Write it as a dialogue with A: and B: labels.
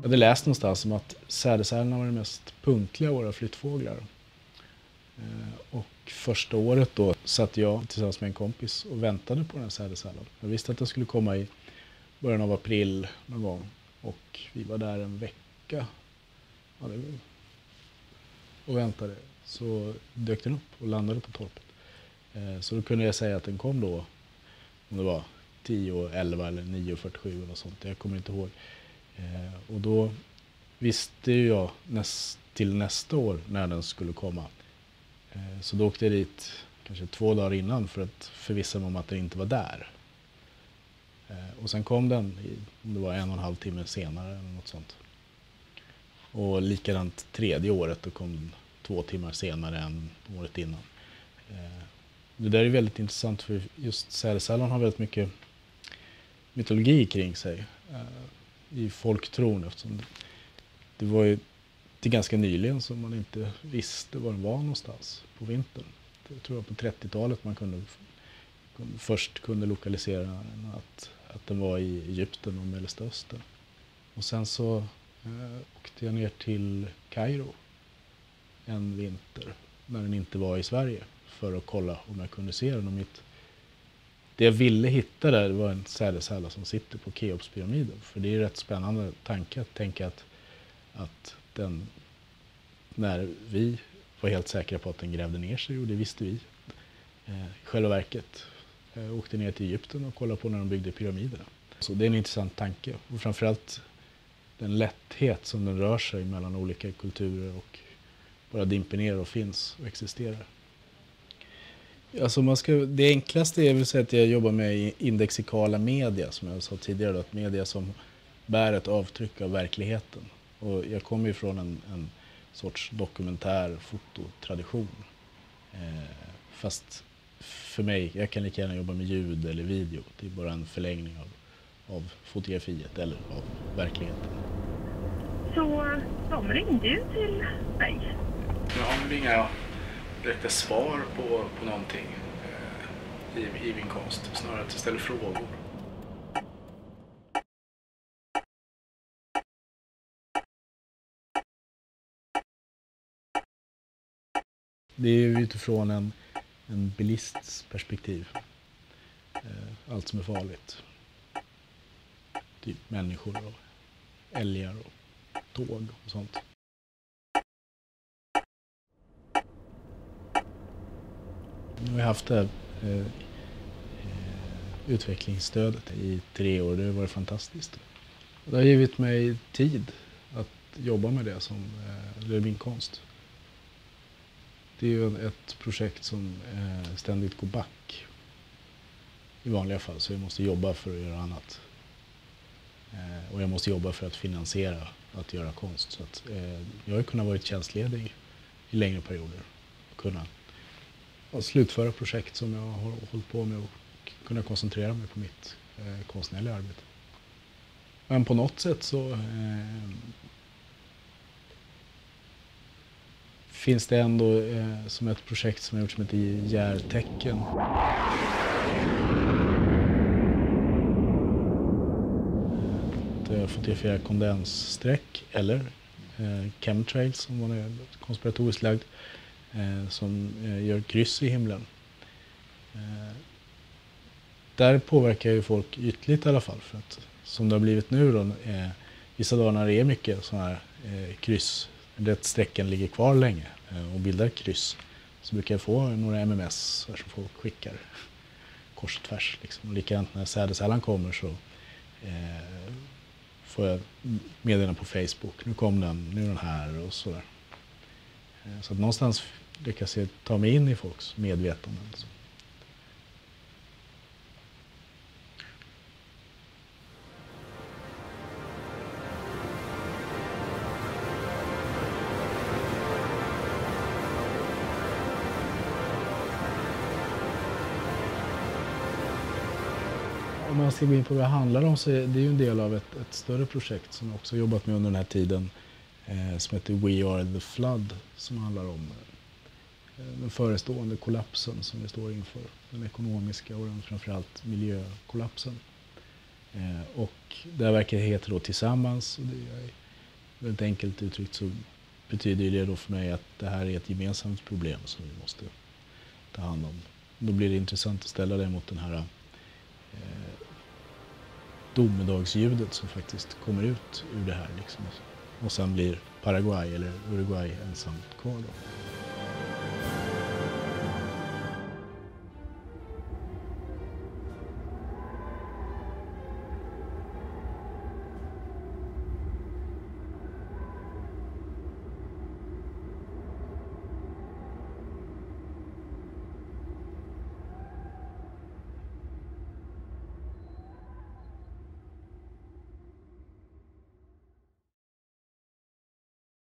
A: hade läst någonstans om att sädesärlorna var de mest punktliga av våra flyttfåglar. Och första året då satt jag tillsammans med en kompis och väntade på den här sädesärlan. Jag visste att den skulle komma i början av april någon gång. Och vi var där en vecka och väntade. Så dök den upp och landade på torpet. Så då kunde jag säga att den kom då, om det var 10:11 eller 9:47 eller sånt. Jag kommer inte ihåg. Och då visste jag till nästa år när den skulle komma. Så då åkte jag dit kanske 2 dagar innan för att förvissa mig om att den inte var där. Och sen kom den, om det var 1,5 timme senare eller något sånt. Och likadant tredje året, då kom den 2 timmar senare än året innan. Det där är väldigt intressant, för just sädesärlan har väldigt mycket mytologi kring sig i folktron, eftersom det var ju till ganska nyligen som man inte visste var den var någonstans på vintern. Jag tror på 30-talet man först kunde lokalisera att den var i Egypten och Mellanöstern. Och sen så åkte jag ner till Kairo en vinter när den inte var i Sverige för att kolla om jag kunde se den. Och det jag ville hitta där var en sädesärla som sitter på Keopspyramiden. För det är rätt spännande tanke att tänka att den, när vi var helt säkra på att den grävde ner sig, och det visste vi, själva verket åkte ner till Egypten och kollade på när de byggde pyramiderna. Så det är en intressant tanke, och framförallt den lätthet som den rör sig mellan olika kulturer och bara dimper ner och finns och existerar. Alltså det enklaste är väl att säga att jag jobbar med indexikala media, som jag sa tidigare då, att media som bär ett avtryck av verkligheten. Och jag kommer ju från en sorts dokumentär fototradition. Fast för mig, jag kan lika gärna jobba med ljud eller video. Det är bara en förlängning av fotografiet eller av verkligheten.
B: Så de ringde ju till mig.
A: Jag har inga direkta svar på någonting i min konst. Snarare att jag ställer frågor. Det är ju utifrån en bilists perspektiv. Allt som är farligt. Typ människor och älgar och tåg och sånt. Nu har jag haft det här utvecklingsstödet i 3 år. Det har varit fantastiskt. Det har givit mig tid att jobba med det som det är min konst. Det är ju ett projekt som ständigt går back. I vanliga fall, så jag måste jobba för att göra annat. Och jag måste jobba för att finansiera att göra konst. Så att, jag har kunnat vara tjänstledig i längre perioder. Och kunna slutföra projekt som jag har hållit på med och kunna koncentrera mig på mitt konstnärliga arbete. Men på något sätt så finns det ändå som ett projekt som jag gjort som heter Järtecken. Jag fotograferar kondenssträck eller chemtrails som man är konspiratoriskt lagd, som gör kryss i himlen. Där påverkar ju folk ytligt i alla fall, för att som det har blivit nu då, vissa dagar när det är mycket sådana här kryss, det sträcken ligger kvar länge och bildar kryss, så brukar jag få några MMS som folk skickar kors och tvärs liksom. Och likadant när sädesärlan kommer så får jag meddelanden på Facebook, nu kom den, nu är den här och sådär. Så att någonstans lyckas jag ta mig in i folks medvetande. Alltså. Om man ska gå in på vad det handlar om, så är det ju en del av ett större projekt som jag också jobbat med under den här tiden, som heter We Are The Flood, som handlar om den förestående kollapsen som vi står inför. Den ekonomiska och framförallt miljökollapsen. Och det här verket heter då Tillsammans, och det är väldigt enkelt uttryckt så betyder det då för mig att det här är ett gemensamt problem som vi måste ta hand om. Då blir det intressant att ställa det mot den här domedagsljudet som faktiskt kommer ut ur det här liksom. Och sen blir Paraguay eller Uruguay ensamt kvar då.